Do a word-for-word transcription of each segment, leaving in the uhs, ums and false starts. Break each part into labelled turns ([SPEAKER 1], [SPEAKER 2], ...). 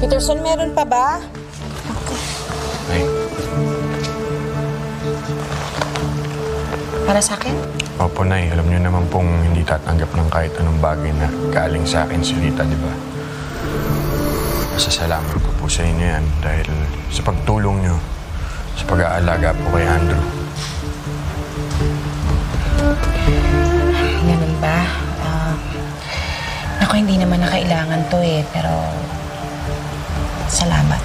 [SPEAKER 1] Peterson, meron pa ba?
[SPEAKER 2] Nay.
[SPEAKER 1] Para sa akin?
[SPEAKER 2] Opo, Nay. Alam niyo naman pong hindi tatanggap ng kahit anong bagay na galing sa akin si Rita, di ba? Masasalamat ko po sa inyo yan dahil sa pagtulong niyo sa pag-aalaga po kay Andrew.
[SPEAKER 1] Ganun ba? Uh, ako, hindi naman na kailangan to eh, pero salamat.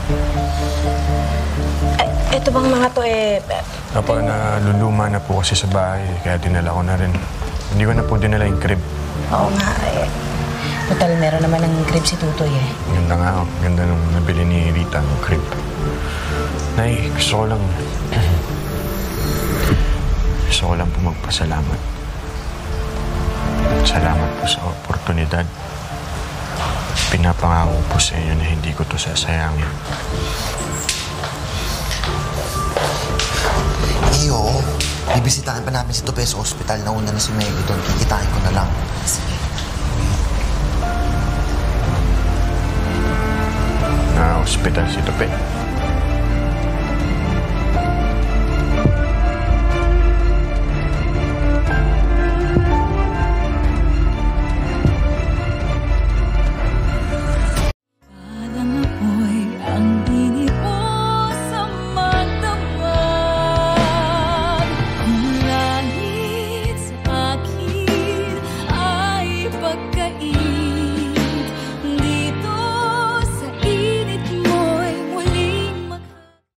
[SPEAKER 1] Ay, eto bang mga to eh...
[SPEAKER 2] Kapag naluluma na po kasi sa bahay, kaya dinala ko na rin. Hindi ko na po dinala yung crib.
[SPEAKER 1] Oo nga eh. Total, meron naman ng crib si Tutoy eh.
[SPEAKER 2] Ganda nga oh. Ganda nung nabili ni Rita ng crib. Nay, gusto ko lang... gusto ko lang po magpasalamat. Salamat po sa oportunidad. Pinapangako po sa inyo na hindi ko to sasayangin.
[SPEAKER 3] Eh, oo. Bibisitahan pa namin si Tope sa ospital. Nauna na si Meggy doon. Kikitain ko na lang.
[SPEAKER 1] Sige.
[SPEAKER 2] Na ospital si Tope.